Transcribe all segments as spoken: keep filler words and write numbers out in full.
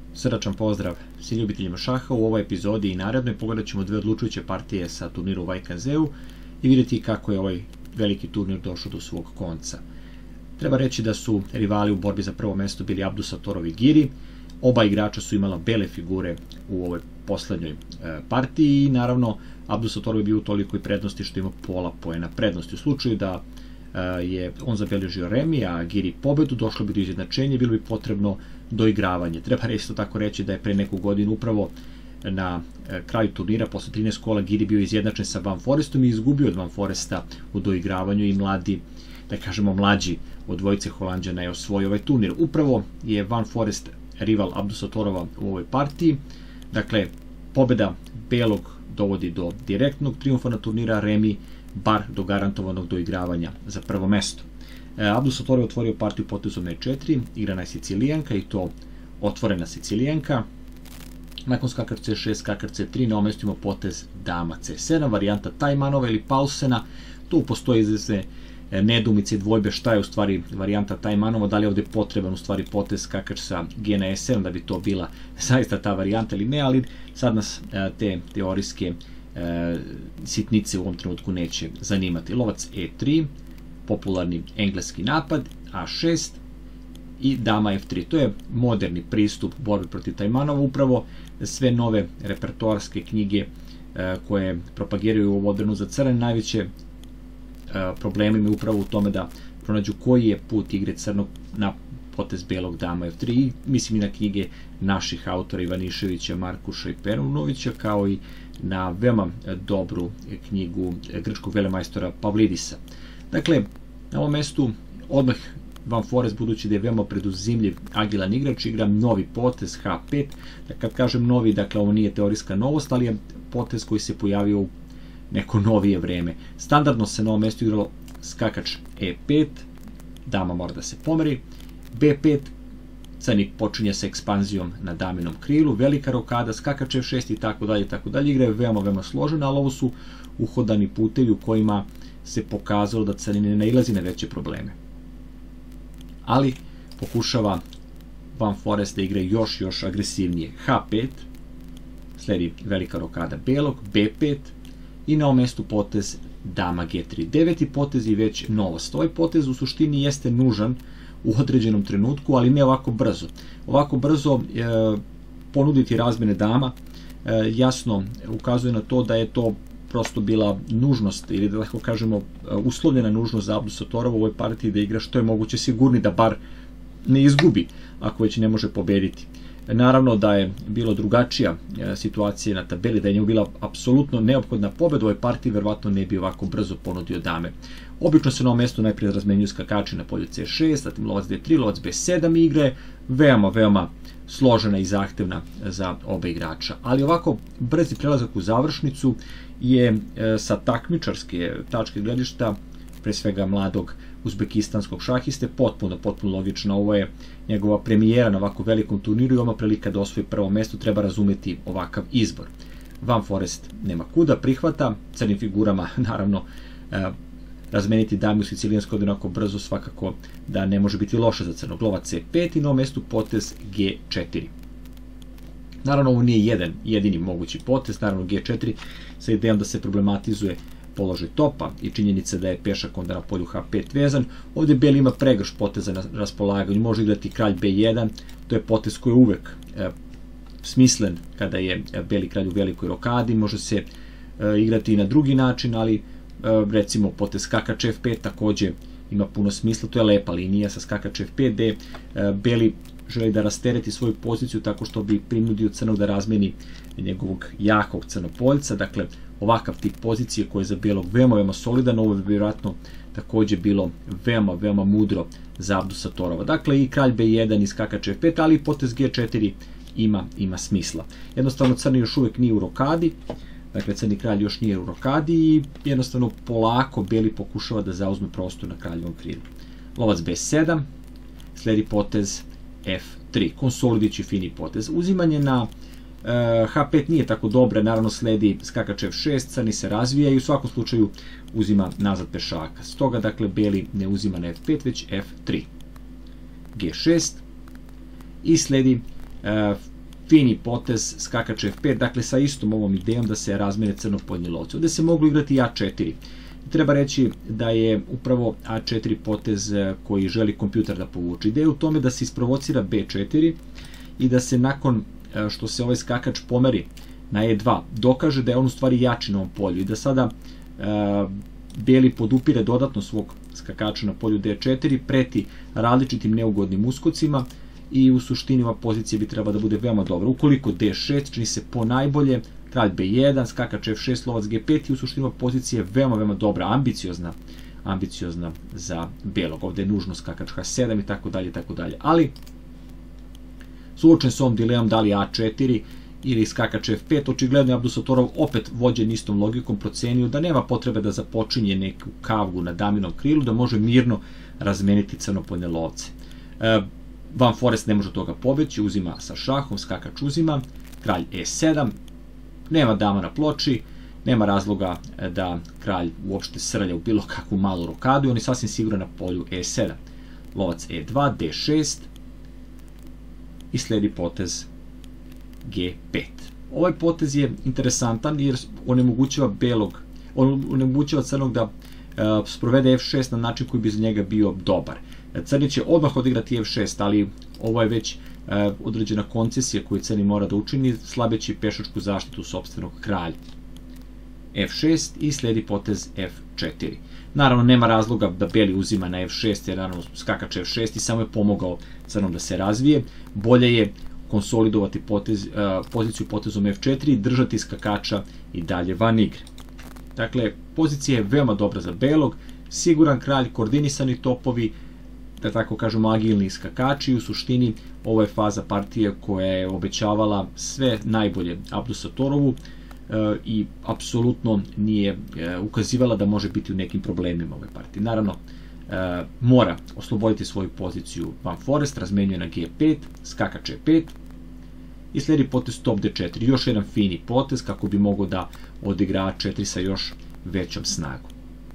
Srdačan pozdrav svim ljubiteljima šaha. U ovoj epizodi i narednoj pogledat ćemo dve odlučujuće partije sa turniru u Vajkazeu i vidjeti kako je ovaj veliki turnir došao do svog konca. Treba reći da su rivali u borbi za prvo mesto bili Abdusatorov i Giri. Oba igrača su imala bele figure u ovoj poslednjoj partiji i naravno Abdusatorov je bio u tolikoj prednosti što ima pola poena prednosti. U slučaju da je on zabeležio remi, a Giri pobedu, došlo bi do izjednačenja i bilo bi potrebno doigravanje. Treba isto tako reći da je pre neku godinu upravo na kraju turnira, posle trinaest kola, Giri bio izjednačen sa Van Forestom i izgubio od Van Foresta u doigravanju i mladi, da kažemo mlađi od dvojice Holanđana je osvojio ovaj turnir. Upravo je Van Forest rival Abdusatorova u ovoj partiji. Dakle, pobeda belog dovodi do direktnog triumfa na turnira, remi bar do garantovanog doigravanja za prvo mesto. Abdusatorov je otvorio partiju potezom e četiri, igrana je Sicilijanka i to otvorena Sicilijanka. Nakon skakar ce šest, skakar ce tri, na ovom mestu ima potez dama ce sedam, varijanta Tajmanova ili Paulsena. Tu postoji izvesne nedoumice i dvojbe šta je u stvari varijanta Tajmanova, da li je ovde potreban u stvari potez skakač sa ge na e sedam da bi to bila zaista ta varijanta ili ne, ali sad nas te teorijske sitnice u ovom trenutku neće zanimati. Lovac e tri, popularni engleski napad, a šest i dama ef tri. To je moderni pristup borbi protiv Tajmanova, upravo sve nove repertoarske knjige koje propagiraju ovu odbranu za crne. Najveće problemi imaju upravo u tome da pronađu koji je put igre crnog na potez belog dama ef tri, i mislim i na knjige naših autora Ivaniševića, Markuša i Perunovića, kao i na veoma dobru knjigu grčkog velemajstora Pavlidisa. Dakle, na ovom mestu odmah Van Forest, budući da je veoma preduzimljiv, agilan igrač, igra novi potez ha pet. Kad kažem novi, dakle ovo nije teorijska novost, ali je potez koji se pojavio u neko novije vreme. Standardno se na ovom mestu igralo skakač e pet, dama mora da se pomeri, be pet, crni počinje sa ekspanzijom na daminom krilu, velika rokada, skakač ef šest i tako dalje, tako dalje. Igra je veoma, veoma složena, ali ovo su uhodani putevi u kojima se pokazalo da crni ne nailazi na veće probleme. Ali pokušava Van Forest da igra još, još agresivnije. ha pet, sledi velika rokada belog, be pet i na ovom mestu potez dama ge tri. Deveti potez i već novost. Ovaj potez u suštini jeste nužan u određenom trenutku, ali ne ovako brzo. Ovako brzo e, ponuditi razmene dama e, jasno ukazuje na to da je to prosto bila nužnost, ili da tako kažemo uslovljena nužnost za Abdusatorova u ovoj partiji da igra što je moguće sigurni, da bar ne izgubi ako već ne može pobediti. Naravno da je bilo drugačija situacija na tabeli, da je njemu bila apsolutno neophodna pobeda u ovoj partiji, verovatno ne bi ovako brzo ponudio dame. Obično se na ovom mestu najprije razmenjuju skakači na polju ce šest, zatim lovac de tri, lovac be sedam, igre veoma, veoma složena i zahtevna za oba igrača. Ali ovako brzi prelazak u završnicu je sa takmičarske tačke gledišta, pre svega mladog uzbekistanskog šahiste, potpuno, potpuno logično. Ovo je njegova premijera na ovako velikom turniru i oma prilika da osvoji prvo mesto, treba razumeti ovakav izbor. Van Forest nema kuda, prihvata, crnim figurama naravno razmeniti dami u sicilijanskoj onako brzo svakako da ne može biti loše za crnog. Lovac ce pet i na ovom mestu potez ge četiri. Naravno ovo nije jedan jedini mogući potez, naravno ge četiri sa idejom da se problematizuje položaj topa i činjenica da je pešak onda na polju ha pet vezan. Ovdje beli ima pregrš poteza na raspolaganju, može igrati kralj be jedan, to je potez koji je uvek e, smislen kada je beli kralj u velikoj rokadi, može se e, igrati i na drugi način, ali e, recimo potez skakač ef pet takođe ima puno smisla, to je lepa linija sa skakač ef pet gde e, beli želi da rastereti svoju poziciju tako što bi prinudio crnog da razmeni njegovog jakog crnopoljca. Dakle, ovakav tip pozicije koji je za belog veoma, veoma solidan, ovo je vjerojatno takođe bilo veoma, veoma mudro za Abdusatorova. Dakle, i kralj be jedan i skakač ef pet, ali i potez ge četiri ima, ima smisla. Jednostavno, crni još uvek nije u rokadi, dakle, crni kralj još nije u rokadi i jednostavno polako beli pokušava da zauzme prostor na kraljevom krilu. Lovac be sedam, sledi potez ef tri, konsolidići fini potez. Uzimanje na ha pet nije tako dobre, naravno sledi skakač ef šest, crni se razvija i u svakom slučaju uzima nazad pešaka. Stoga, dakle, beli ne uzima na ef pet, već ef tri. ge šest i sledi fini potez, skakač ef pet, dakle sa istom ovom idejom da se razmene crnopoljni lovci. Ovde se moglo igrati i a četiri. Treba reći da je upravo a četiri potez koji želi kompjuter da povuče. Ideja u tome da se isprovocira be četiri i da se nakon što se ovaj skakač pomeri na e dva, dokaže da je on u stvari jači na ovom polju i da sada e, beli podupire dodatno svog skakača na polju de četiri, preti različitim neugodnim uskocima i u suštini ova pozicija bi trebala da bude veoma dobra. Ukoliko de šest čini se po najbolje, kralj be jedan, skakač ef šest, lovac ge pet i u suštini ova pozicija je veoma, veoma dobra, ambiciozna, ambiciozna za belog. Ovde je nužno skakač ha sedam i tako dalje i tako dalje. Ali suočen s ovom dilemom da li a četiri ili skakač ef pet, očigledno je Abdusatorov opet vođen istom logikom procenio da nema potrebe da započinje neku kavgu na daminom krilu, da može mirno razmeniti crnopoljne lovce. E, Van Forest ne može toga pobeći, uzima sa šahom, skakač uzima, kralj e sedam, nema dama na ploči, nema razloga da kralj uopšte srlja u bilo kakvu malu rokadu i on je sasvim siguran na polju e sedam. Lovac e dva, de šest i sledi potez ge pet. Ovaj potez je interesantan jer onemogućava belog, onemogućava crnog da uh, sprovede ef šest na način koji bi za njega bio dobar. Crni će odmah odigrati ef šest, ali ovo je već uh, određena koncesija koju crni mora da učini, slabeći pešačku zaštitu sopstvenog kralja. ef šest i sledi potez ef četiri. Naravno, nema razloga da beli uzima na ef šest, jer naravno skakač ef šest i samo je pomogao crnom da se razvije. Bolje je konsolidovati potez, uh, poziciju potezom ef četiri i držati skakača i dalje van igre. Dakle, pozicija je veoma dobra za belog, siguran kralj, koordinisani topovi, da tako kažemo agilni skakači. U suštini ovo je faza partije koja je obećavala sve najbolje Abdusatorovu uh, i apsolutno nije uh, ukazivala da može biti u nekim problemima ove partije. Naravno, uh, mora osloboditi svoju poziciju Van Forest, razmenjuje na ge pet, skakač e pet i sledi potez top de četiri. Još jedan fini potez kako bi mogao da odigra a četiri sa još većom snagom.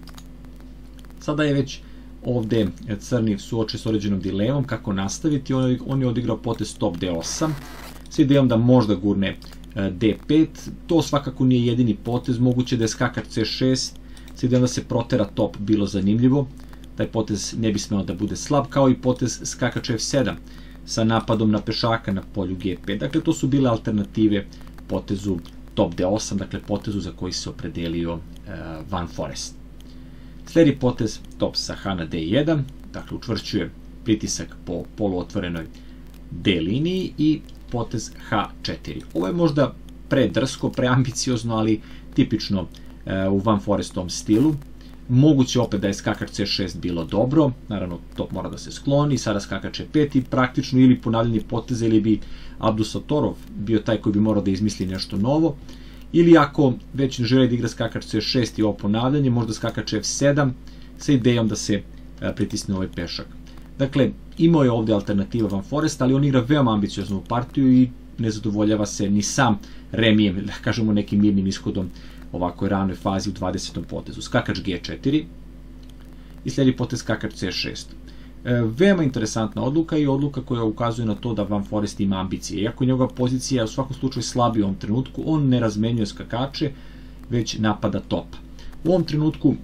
Sada je već ovde crni suočen s određenom dilemom kako nastaviti. On je odigrao potez top de osam s idejom da možda gurne de pet. To svakako nije jedini potez, moguće da je skakač ce šest s idejom da se protera top bilo zanimljivo. Taj potez ne bi smeo da bude slab, kao i potez skakač ef sedam sa napadom na pešaka na polju ge pet. Dakle, to su bile alternative potezu top de osam, dakle potezu za koji se opredelio uh, Van Forest. Sledi potez top sa ha na de jedan, dakle učvršćuje pritisak po poluotvorenoj D liniji i potez ha četiri. Ovo je možda predrsko, preambiciozno, ali tipično uh, u Van Forestovom stilu. Moguće opet da je skakač ce šest bilo dobro, naravno top mora da se skloni, sada skakač e pet i praktično ili ponavljanje poteza ili bi Abdusatorov bio taj koji bi morao da izmisli nešto novo, ili ako već ne želi da igra skakač ce šest i ovo ponavljanje, možda skakač ef sedam sa idejom da se pritisne ovaj pešak. Dakle, imao je ovde alternativa Van Forest, ali on igra veoma ambicioznu partiju i ne zadovoljava se ni sam remijem, da kažemo nekim mirnim ishodom ovakoj ranoj fazi u dvadesetom potezu. Skakač ge četiri i sledi potez skakač ce šest. E, veoma interesantna odluka i odluka koja ukazuje na to da Van Forest ima ambicije. Iako njegova pozicija je u svakom slučaju slabija u ovom trenutku, on ne razmenjuje skakače, već napada topa. U ovom trenutku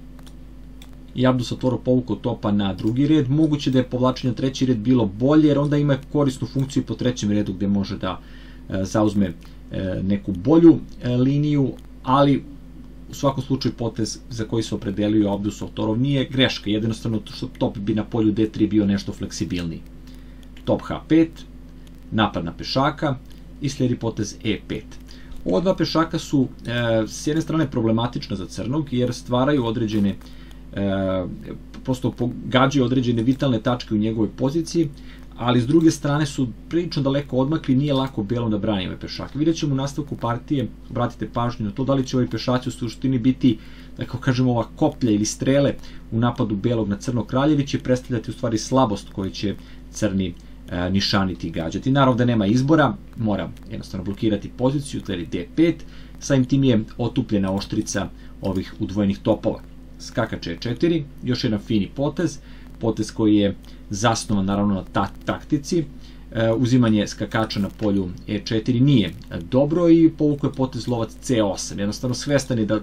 je Abdusatorov povukao topa na drugi red. Moguće da je povlačenje na treći red bilo bolje, jer onda ima korisnu funkciju po trećem redu gde može da e, zauzme e, neku bolju e, liniju, ali u svakom slučaju potez za koji se opredelio Abdusatorov nije greška, jednostavno što top bi na polju de tri bio nešto fleksibilniji. Top ha pet, napad na pešaka i sledi potez e pet. Ova dva pešaka su e, s jedne strane problematična za crnog jer stvaraju određene e, prosto pogađaju određene vitalne tačke u njegovoj poziciji, ali s druge strane su prilično daleko odmakli, nije lako belom da brani ove pešake. Vidjet ćemo u nastavku partije, obratite pažnju na to da li će ovi pešaci u suštini biti, tako kažemo, ova koplja ili strele u napadu belog na crno kralje, ili će predstavljati u stvari slabost koju će crni e, nišaniti i gađati. Naravno da nema izbora, mora jednostavno blokirati poziciju, sledi de pet, samim tim je otupljena oštrica ovih udvojenih topova. Skakač e četiri, još jedan fini potez, potez koji je zasnovan naravno na ta taktici. uzimanje skakača na polju e četiri nije dobro i povukao je potez lovac ce osam. Jednostavno svestan je da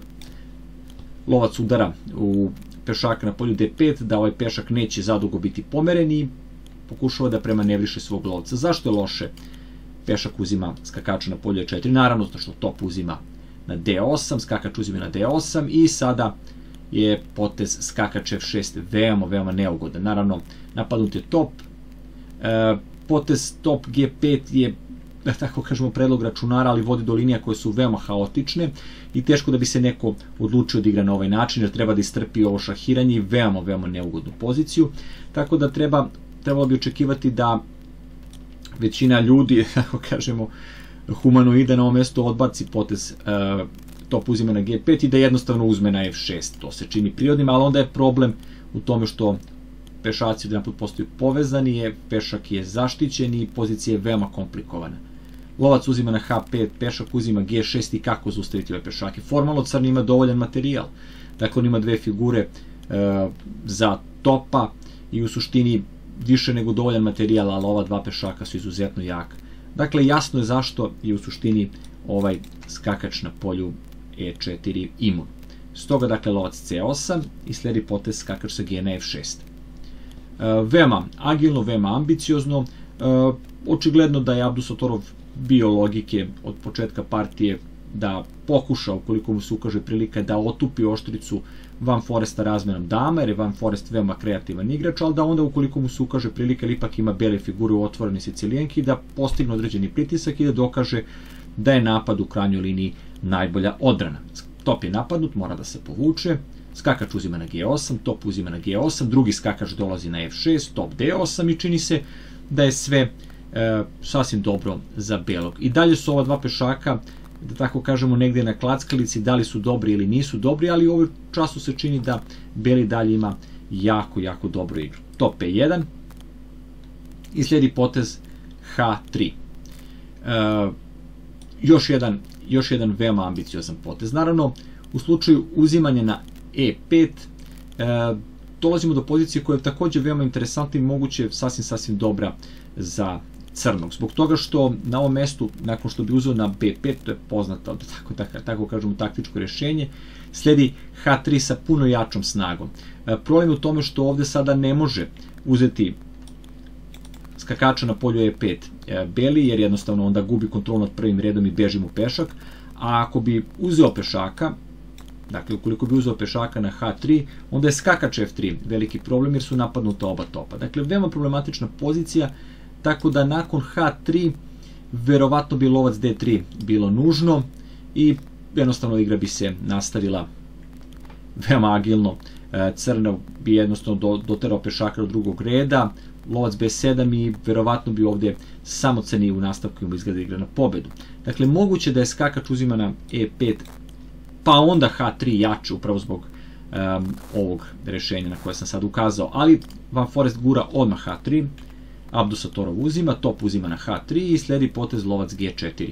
lovac udara u pešaka na polju de pet, da ovaj pešak neće zadugo biti pomeren i pokušava da premanevriše svog lovca. Zašto je loše pešak uzima skakača na polju e četiri? Naravno, zato što top uzima na de osam, skakač uzima na de osam i sada je potez skakač ef šest veoma, veoma neugodan. Naravno, napadnut je top, e, potez top ge pet je, da tako kažemo, predlog računara, ali vodi do linija koje su veoma haotične i teško da bi se neko odlučio da igra na ovaj način, jer treba da istrpi ovo šahiranje i veoma, veoma neugodnu poziciju. Tako da treba, trebalo bi očekivati da većina ljudi, tako kažemo, humanoida na ovom mestu odbaci potez uh, top uzima na ge pet i da jednostavno uzme na ef šest. To se čini prirodnim, ali onda je problem u tome što pešaci jedan put postaju povezani, je, pešak je zaštićen i pozicija je veoma komplikovana. Lovac uzima na ha pet, pešak uzima ge šest i kako zaustaviti ove pešake. Formalno crni ima dovoljan materijal. Dakle, on ima dve figure uh, za topa i u suštini više nego dovoljan materijal, ali ova dva pešaka su izuzetno jaka. Dakle, jasno je zašto je u suštini ovaj skakač na polju e četiri imun. Stoga, dakle, lovac ce osam i sledi potez skakač sa ge na ef šest. E, veoma agilno, veoma ambiciozno. E, očigledno da je Abdusatorov bio logike od početka partije da pokuša, ukoliko mu se ukaže prilika, da otupi oštricu Van Foresta razmenom dama, jer je Van Forest veoma kreativan igrač, ali da onda, ukoliko mu se ukaže prilika, ili ipak ima bele figure u otvorenoj sicilijenki, da postigne određeni pritisak i da dokaže da je napad u krajnjoj liniji najbolja odbrana. Top je napadnut, mora da se povuče, skakač uzima na ge osam, top uzima na ge osam, drugi skakač dolazi na ef šest, top de osam i čini se da je sve e, sasvim dobro za belog. I dalje su ova dva pešaka, da tako kažemo, negde na klackalici, da li su dobri ili nisu dobri, ali u ovom času se čini da beli dalje ima jako, jako dobro igru. Top e jedan i slijedi potez ha tri. E, još, jedan, još jedan veoma ambiciozan potez. Naravno, u slučaju uzimanja na e pet, e, dolazimo do pozicije koja je također veoma interesantna i moguće sasvim, sasvim dobra za crnog. Zbog toga što na ovom mestu, nakon što bi uzeo na be pet, to je poznato, tako, tako, tako kažemo, taktičko rješenje, sledi ha tri sa puno jačom snagom. E, problem je u tome što ovde sada ne može uzeti skakača na polju e pet e, beli, jer jednostavno onda gubi kontrol nad prvim redom i beži mu pešak, a ako bi uzeo pešaka, dakle, ukoliko bi uzeo pešaka na ha tri, onda je skakač ef tri veliki problem, jer su napadnuta oba topa. Dakle, veoma problematična pozicija, tako da nakon ha tri verovatno bi lovac de tri bilo nužno i jednostavno igra bi se nastavila veoma agilno. Crno bi jednostavno doterao pešaka do drugog reda, lovac be sedam i verovatno bi ovdje samo crni u nastavku ima izgleda igra na pobedu. Dakle, moguće da je skakač uzima na e pet, pa onda ha tri jače upravo zbog um, ovog rešenja na koje sam sad ukazao, ali Van Forest gura odmah ha tri, Abdusatorov uzima, top uzima na ha tri i sledi potez lovac ge četiri.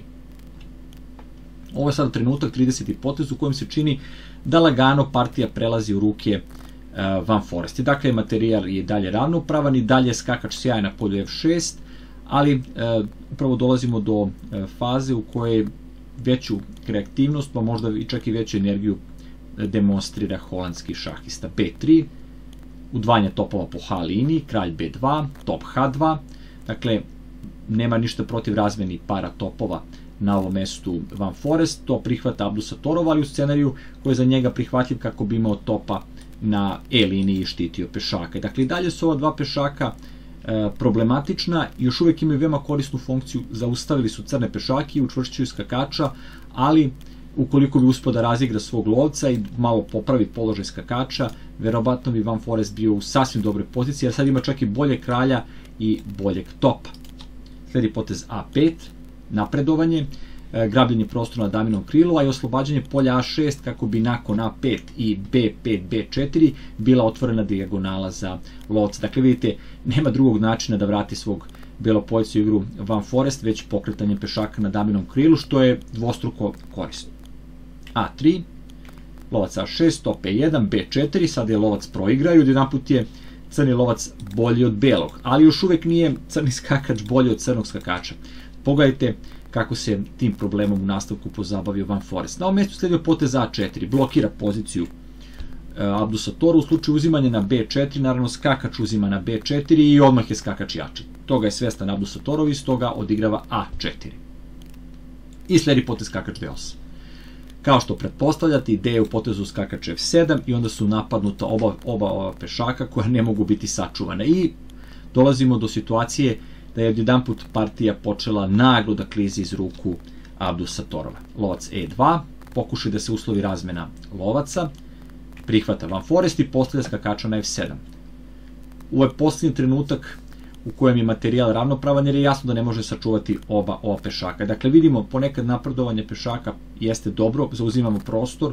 Ovo je sada trenutak, trideseti potez u kojem se čini da lagano partija prelazi u ruke uh, Van Forest. Dakle, materijal je dalje ravnopravan i dalje skakač sjaja na polju ef šest, ali uh, upravo dolazimo do uh, faze u kojoj veću kreativnost, pa možda i čak i veću energiju demonstrira holandski šahista. be tri, udvajanje topova po ha liniji, kralj be dva, top ha dva, dakle, nema ništa protiv razmeni para topova na ovom mestu Van Forest, to prihvata Abdusatorov, ali u scenariju koji je za njega prihvatljiv kako bi imao topa na e liniji i štitio pešaka. Dakle, i dalje su ova dva pešaka e, problematična, još uvijek imaju veoma korisnu funkciju, zaustavili su crne pešake i učvršćuju skakača, ali ukoliko bi uspio da razigra svog lovca i malo popravi položaj skakača, verovatno bi Van Forest bio u sasvim dobroj poziciji, jer sad ima čak i boljeg kralja i boljeg topa. Sledi potez a pet, napredovanje, e, grabljenje prostora na daminom krilu, a i oslobađanje polja a šest kako bi nakon a pet i be pet, be četiri bila otvorena dijagonala za lovca. Dakle, vidite, nema drugog načina da vrati svog belopoljca u igru Van Forest, već pokretanjem pešaka na daminom krilu, što je dvostruko korisno. a tri, lovac a šest, top e jedan, be četiri, sada je lovac proigrao i odjedanput je crni lovac bolji od belog, ali još uvek nije crni skakač bolji od crnog skakača. Pogledajte kako se tim problemom u nastavku pozabavio Van Forest. Na ovom mjestu sledio potez a četiri, blokira poziciju Abdusa Tora, u slučaju uzimanja na be četiri, naravno skakač uzima na be četiri i odmah je skakač jači. Toga je svestan Abdusa Torov i stoga odigrava a četiri. I sledi potez skakač de osam. Kao što pretpostavljate, ideja u potezu skakač ef sedam i onda su napadnuta oba, oba ova pešaka koja ne mogu biti sačuvana. I dolazimo do situacije da je odjedanput partija počela naglo da klizi iz ruku Abdusa Torova. Lovac e dva, pokušaj da se uslovi razmena lovaca, prihvata Van Forest i postavlja skakača na ef sedam. Ovo je posljednji trenutak u kojem je materijal ravnopravan jer je jasno da ne može sačuvati oba ova pešaka. Dakle, vidimo ponekad napredovanje pešaka jeste dobro, zauzimamo prostor,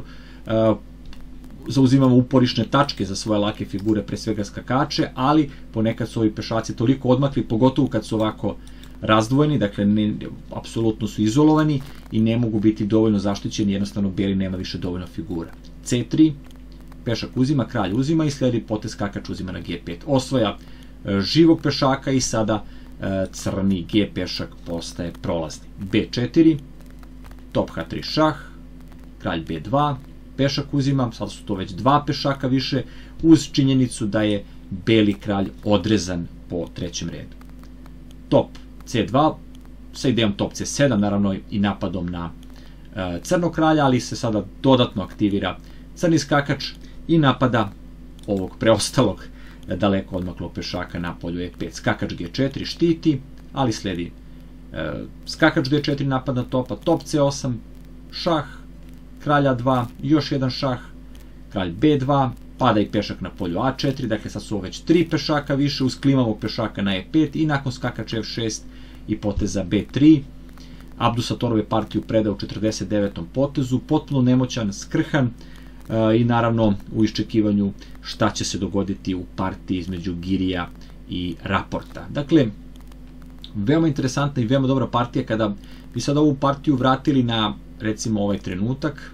zauzimamo uporišne tačke za svoje lake figure, pre svega skakače, ali ponekad su ovi pešaci toliko odmakli, pogotovo kad su ovako razdvojeni, dakle, ne, apsolutno su izolovani i ne mogu biti dovoljno zaštićeni, jednostavno beli nema više dovoljno figura. ce tri, pešak uzima, kralj uzima i sledi potez skakač uzima na ge pet. Osvaja živog pešaka i sada crni G pešak postaje prolazni. be četiri, top ha tri šah, kralj be dva, pešak uzima, sada su to već dva pešaka više, uz činjenicu da je beli kralj odrezan po trećem redu. Top ce dva, sa idejom top ce sedam, naravno i napadom na crnog kralja, ali se sada dodatno aktivira crni skakač i napada ovog preostalog daleko odmaklog pešaka na polju e pet. Skakač ge četiri štiti, ali sledi e, skakač de četiri napad na topa, top ce osam, šah, kralj a dva, još jedan šah, kralj be dva, pada i pešak na polju a četiri, dakle sad su već tri pešaka više uz klimavog pešaka na e pet i nakon skakač ef šest i poteza be tri, Abdusa Torov je partiju predao u četrdeset devetom potezu, potpuno nemoćan, skrhan, i naravno u iščekivanju šta će se dogoditi u partiji između Girija i Raporta. Dakle, veoma interesantna i veoma dobra partija. Kada bi sad ovu partiju vratili na, recimo, ovaj trenutak,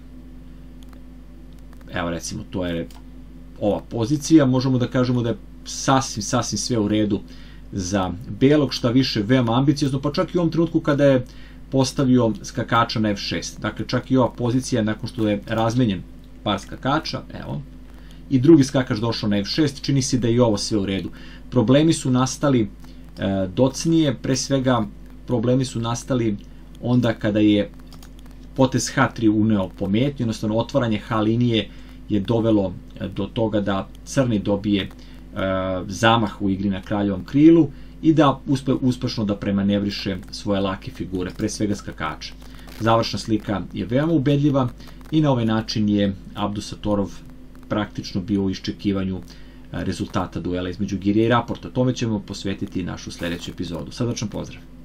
evo recimo, to je ova pozicija, možemo da kažemo da je sasvim, sasvim sve u redu za belog, šta više veoma ambiciozno, pa čak i u ovom trenutku kada je postavio skakača na ef šest. Dakle, čak i ova pozicija, nakon što je razmenjen par skakača, evo, i drugi skakač došao na ef šest, čini se da je i ovo sve u redu. Problemi su nastali e, docnije, pre svega problemi su nastali onda kada je potez ha tri uneo pometnju, jednostavno otvaranje H linije je dovelo do toga da crni dobije e, zamah u igri na kraljevom krilu i da uspe uspešno da premanevriše svoje lake figure, pre svega skakača. Završna slika je veoma ubedljiva i na ovaj način je Abdusa Torov praktično bio u iščekivanju rezultata duela između Girija i Raporta. Tome ćemo posvetiti našu sledeću epizodu. Srdačan pozdrav!